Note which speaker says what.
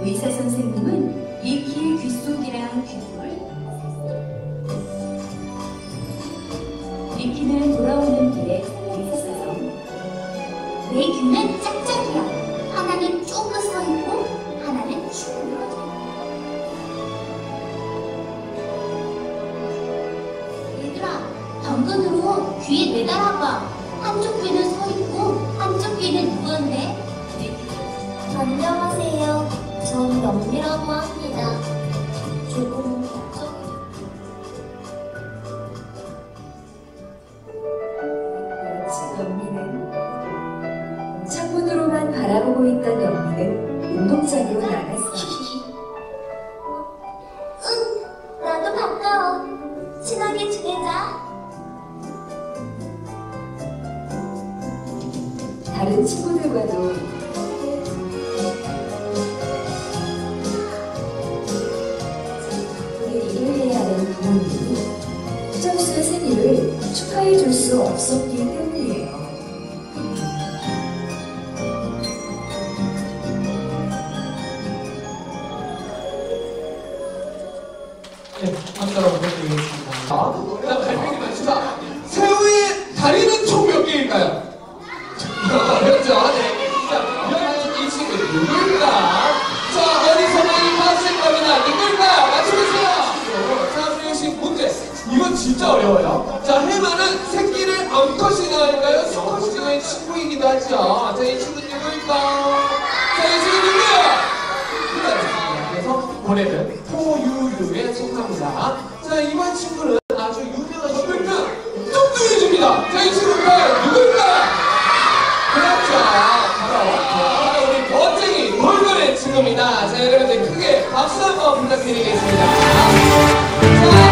Speaker 1: 의사 선생님은 리키의 귓속이랑 귀를 리키는 돌아오는 길에 있어서
Speaker 2: 내 귀는 짝짝이야. 하나는 쭉 서 있고 하나는 쭉 늘어져. 얘들아, 당근으로 귀에 매달아봐. 한쪽 귀는 서 있고 한쪽 귀는 누웠네. 안녕하세요. 전 영미라고 합니다. 조금
Speaker 1: 영미는 창문으로만 바라보고 있던 영미는 운동장으로 나갔어.
Speaker 2: 응, 나도 반가워. 친하게 지내자.
Speaker 1: 다른 친구들과도 일을 해야 하는 부모님이 점수의 생일을 축하해 줄 수 없었기 때문이에요.
Speaker 3: 네, 박수로 부탁드리겠습니다. 자, 갈매기 맞추다. 새우의 다리는 총 몇 개일까요? 어렵죠? 네. 자, 이 친구 누굴까? 자, 어디서 많이 봤을 겁니다. 누굴까? 맞춰보세요. 자, 수영씨 문제. 이건 진짜 어려워요. 자, 해마는 새끼를 암컷이 낳을까요? 수컷이 낳은 친구이기도 하죠. 자, 이 친구 누굴까? 자, 이 친구 누구야? 그래서 올해는 포유류에 속합니다. 자, 이번 친구는 아주 유명한 누굴까? 뚱뚱해집니다. 자, 이 친구가 누굴까? 그렇죠. 바로 우리 멋쟁이 돌고래 친구입니다. 자, 여러분들 크게 박수 한번 부탁드리겠습니다. 자,